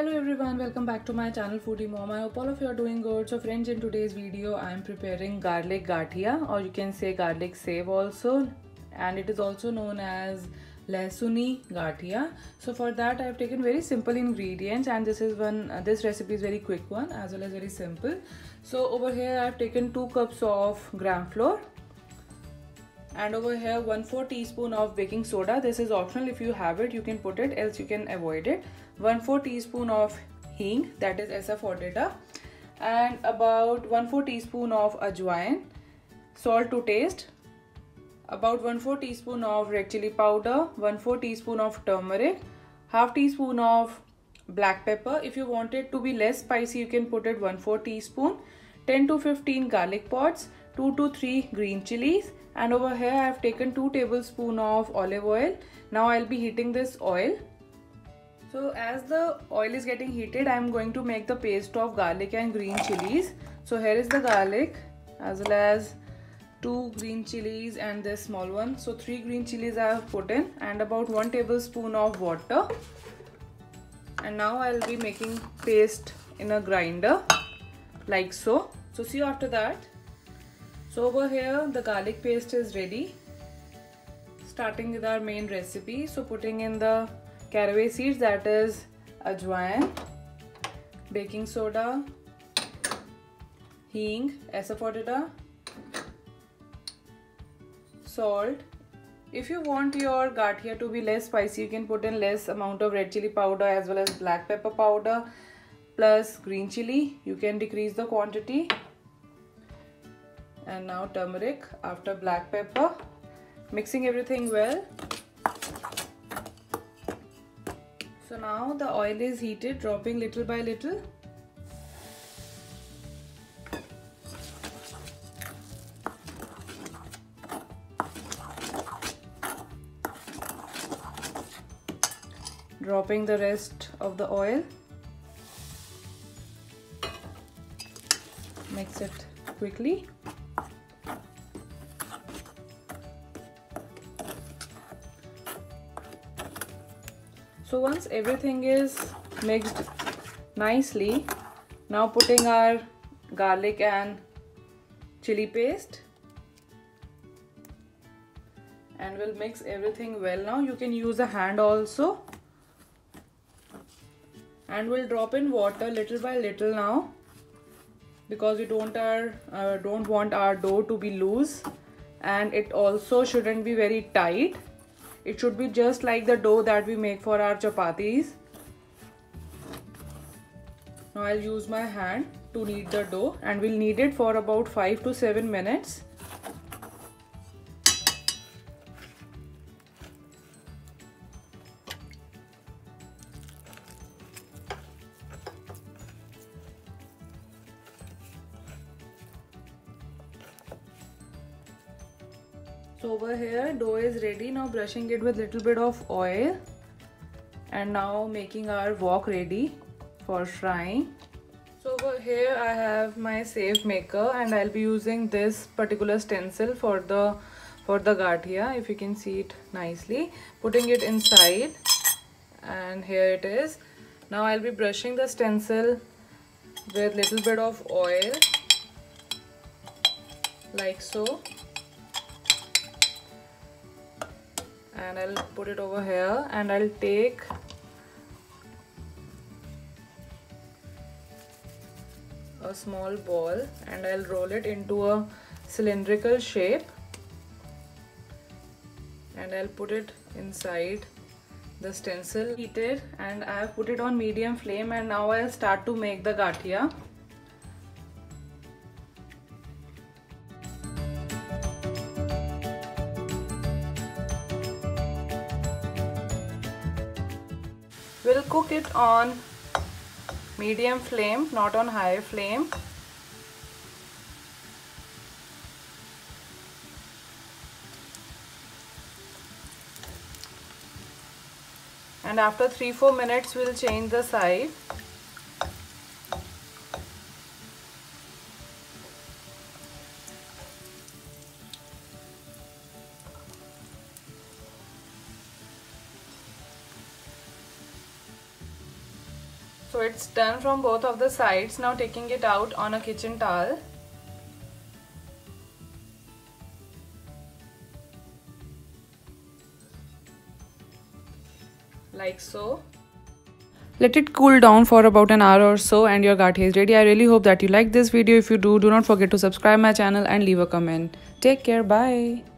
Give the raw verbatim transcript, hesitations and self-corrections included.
Hello everyone, welcome back to my channel Foodie Mom. I hope all of you are doing good. So friends, in today's video I am preparing garlic gathiya, or you can say garlic save also, and it is also known as Lehsuni gathiya. So for that I have taken very simple ingredients, and this is one uh, this recipe is very quick one as well as very simple. So over here I have taken two cups of gram flour, and over here one fourth teaspoon of baking soda. This is optional. If you have it you can put it, else you can avoid it. one fourth teaspoon of hing, that is asafoetida, and about one fourth teaspoon of ajwain, salt to taste, about one fourth teaspoon of red chili powder, one fourth teaspoon of turmeric, half teaspoon of black pepper. If you want it to be less spicy you can put it one fourth teaspoon, ten to fifteen garlic pods, two to three green chilies, and over here I have taken two tablespoons of olive oil. Now I'll be heating this oil. So as the oil is getting heated, I am going to make the paste of garlic and green chilies. So here is the garlic as well as two green chilies and this small one. So three green chilies I have put in, and about one tablespoon of water. And now I'll be making paste in a grinder like so. So see you after that. So over here the garlic paste is ready. Starting with our main recipe. So putting in the caraway seeds, that is ajwain, baking soda, hing, asafoetida, salt. If you want your gathiya to be less spicy, you can put in less amount of red chili powder as well as black pepper powder plus green chili. You can decrease the quantity. And now turmeric after black pepper. Mixing everything well. So now the oil is heated, dropping little by little. Dropping the rest of the oil. Mix it quickly. So once everything is mixed nicely, now putting our garlic and chili paste, and we'll mix everything well. Now you can use a hand also, and we'll drop in water little by little now, because we don't our uh, don't want our dough to be loose, and it also shouldn't be very tight. It should be just like the dough that we make for our chapatis. Now I'll use my hand to knead the dough, and we'll knead it for about five to seven minutes. So over here dough is ready. Now brushing it with little bit of oil, and now making our wok ready for frying. So over here I have my safe maker, and I'll be using this particular stencil for the for the gathiya. If you can see it nicely, putting it inside, and here it is. Now I'll be brushing the stencil with little bit of oil like so. And I'll put it over here, and I'll take a small ball and I'll roll it into a cylindrical shape, and I'll put it inside the stencil. Heated, and I have put it on medium flame, and now I'll start to make the gathiya. We'll cook it on medium flame, not on high flame. And after three to four minutes we'll change the side. So it's done from both of the sides. Now taking it out on a kitchen towel. Like so. Let it cool down for about an hour or so and your gathiya is ready. I really hope that you like this video. If you do, do not forget to subscribe my channel and leave a comment. Take care. Bye.